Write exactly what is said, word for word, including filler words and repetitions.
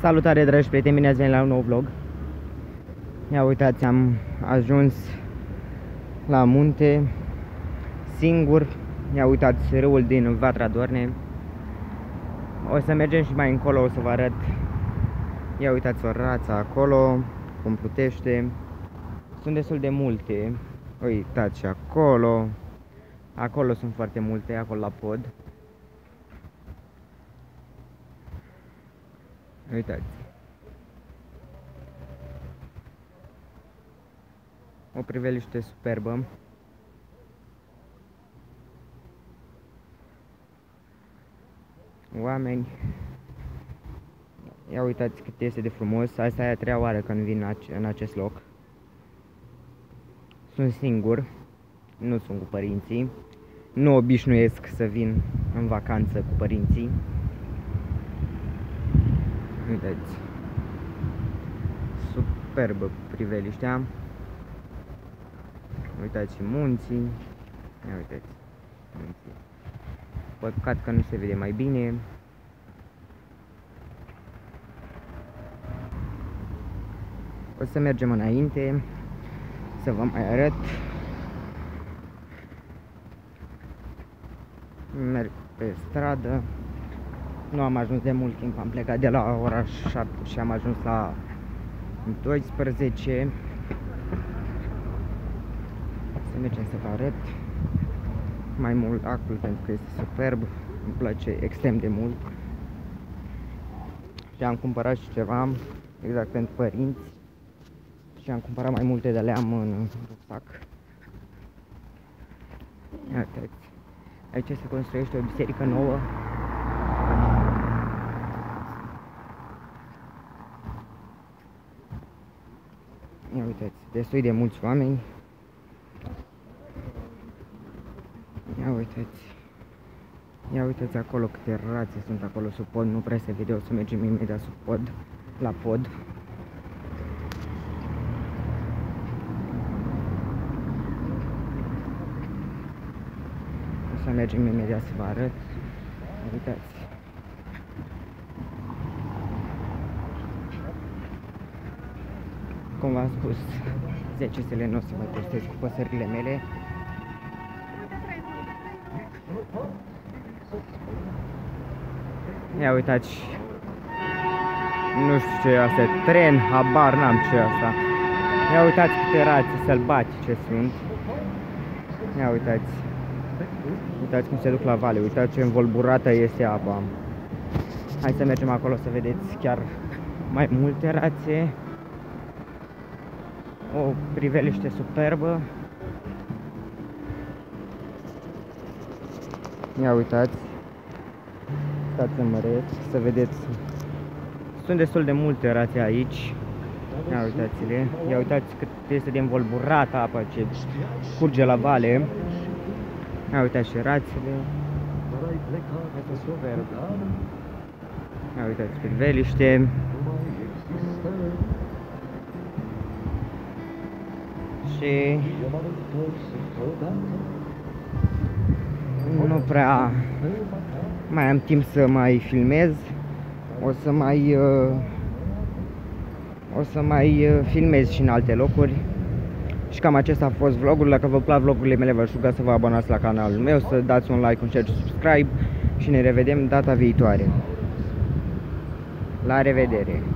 Salutare, dragi prieteni, bine ați venit la un nou vlog. Ia uitați, am ajuns la munte singur. Ia uitați râul din Vatra Dorne. O să mergem și mai încolo, o să vă arăt. Ia uitați o rață acolo, cum plutește. Sunt destul de multe. Uitați și acolo. Acolo sunt foarte multe, acolo la pod. Uitați. O priveliște superbă. Oameni. Ia uitați cât este de frumos. Asta e a treia oară când vin în acest loc. Sunt singur. Nu sunt cu părinții. Nu obișnuiesc să vin în vacanță cu părinții. Uitați. Superbă priveliștea. Uitați și munții. Ia uitați. Munții. Păcat că nu se vede mai bine. O să mergem înainte să vă mai arăt. Merg pe stradă. Nu am ajuns de mult timp, am plecat de la ora șapte și am ajuns la doisprezece. Să mergem să vă arăt mai mult actul pentru că este superb, îmi place extrem de mult. Și am cumpărat și ceva exact pentru părinți. Și am cumpărat mai multe de alea în rucsac. Uitați. Aici se construiește o biserică nouă. Ia uitați, destul de mulți oameni. Ia uitați. Ia uitați acolo câte rațe sunt acolo sub pod. Nu prea se vede, o să mergem imediat sub pod, la pod. O să mergem imediat să vă arăt. Uitați. Cum v-am spus, zece zile nu o să vă postez cu păsările mele. Ia uitați. Nu știu ce e asta, tren, habar n-am ce e asta. Ia uitați câte rațe sălbatice sunt. Ia uitați. Uitați cum se duc la vale, uitați ce învolburată este apa. Hai să mergem acolo să vedeți chiar mai multe rațe. O priveliște superbă. Ia uitați. Stați să măresc, să vedeți. Sunt destul de multe rațe aici. Ia uitați-le. Ia uitați cât este de învolburată apa ce curge la vale. Ia uitați și rațele. Este superb. Ia uitați priveliște. Și nu prea mai am timp să mai filmez. O să mai uh, o să mai uh, filmez și în alte locuri. Și cam acesta a fost vlogul. Dacă vă plac vlogurile mele, vă ruga să vă abonați la canalul meu, să dați un like, un share și subscribe și ne revedem data viitoare. La revedere!